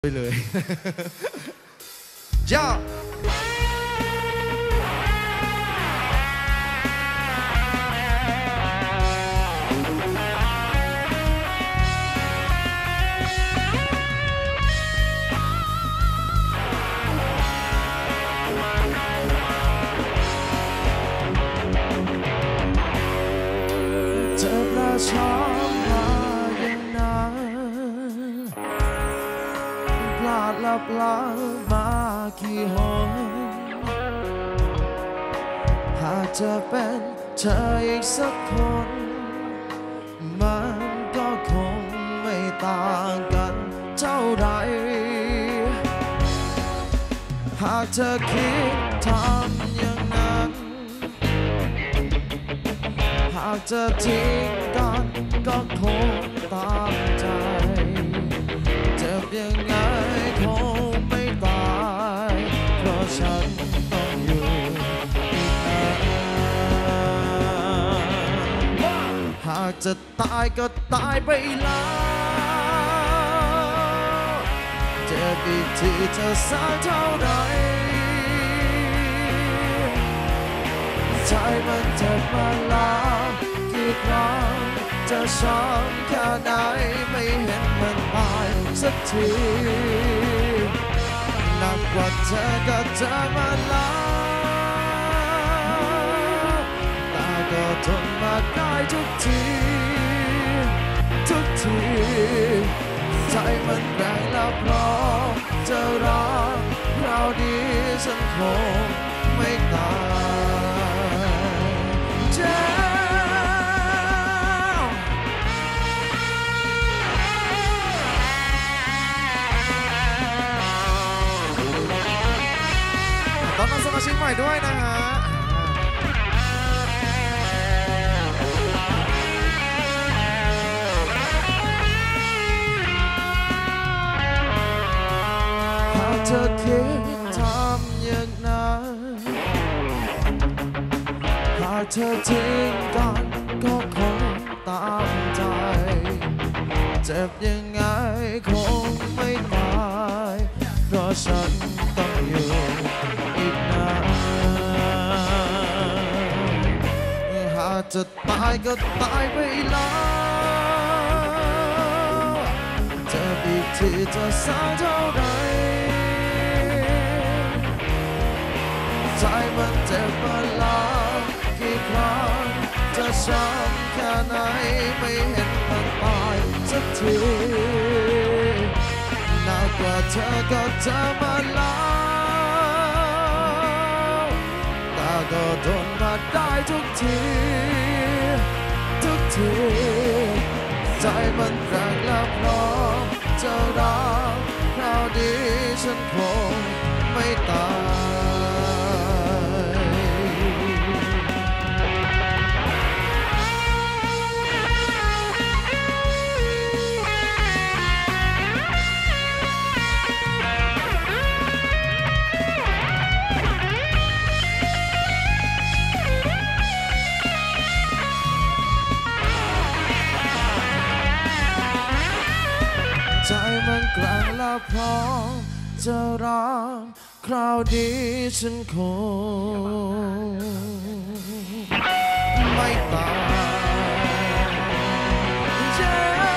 ไปเลยย่าเธอประชามมาอย่างนั้นพลาดลับล้างมากี่หนหากจะเป็นเธออีกสักคนมันก็คงไม่ต่างกันเท่าไรหากเธอคิดทำอย่างนั้นหากจะทิ้งกันก็คงตามใจเจ็บยังไงคงไม่ตายเพราะฉันต้องอยู่อีกนานหากจะตายก็ตายไปแล้วเจ็บอีกทีจะสักเท่าไรใจมันเจ็บมาแล้วกี่ครั้งจะช้ำแค่ไหนไม่เห็นมันตายสักทีหนักกว่าเธอก็เจอมาแล้วแต่ก็ทนมาได้ทุกทีทุกทีใจมันแรงแล้วพร้อมจะรักเราดีฉันคงไม่ตายต้อนรับสมาชิกใหม่ด้วยนะฮะหากเธอคิดทำอย่างนั้นหากเธอทิ้งกันก็คงตามใจเจ็บยังไงคงไม่ตายเพราะฉันต้องอยู่อีกนานหากจะตายก็ตายไปแล้วเจ็บอีกทีจะสาวเท่าไรใจมันเจ็บมาแล้วกี่ครั้งจะช้ำแค่ไหนไม่เห็นมันตายสักทีหนักกว่าเธอก็เจอมาแล้วแต่ก็ทนมาได้ทุกทีทุกทีใจมันแรงและพร้อมจะรักคราวนี้ฉันคงไม่ตายใจมันแกร่งและพร้อมจะรักคราวนี้ฉันคงไม่ตาย